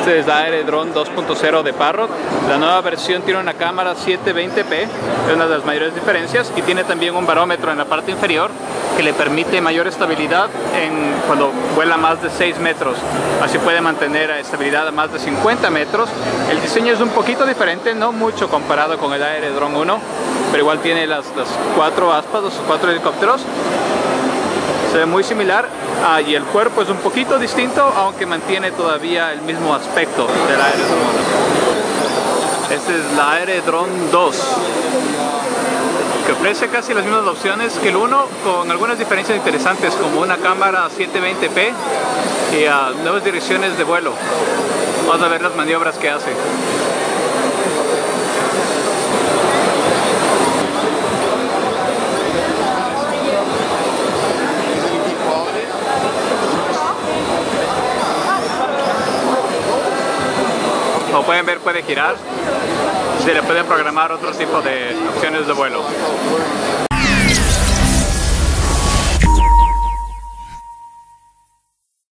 Este es la Aerodrone 2.0 de Parrot. La nueva versión tiene una cámara 720p, es una de las mayores diferencias, y tiene también un barómetro en la parte inferior que le permite mayor estabilidad cuando vuela más de 6 metros. Así puede mantener estabilidad a más de 50 metros. El diseño es un poquito diferente, no mucho comparado con el Aerodrone 1, pero igual tiene las 4 aspas, los 4 helicópteros. Se ve muy similar, y el cuerpo es un poquito distinto, aunque mantiene todavía el mismo aspecto del Aerodrone 1. Este es la Aerodrone 2, que ofrece casi las mismas opciones que el 1, con algunas diferencias interesantes, como una cámara 720p y nuevas direcciones de vuelo. Vamos a ver las maniobras que hace. Como pueden ver, puede girar. Se le pueden programar otro tipo de opciones de vuelo.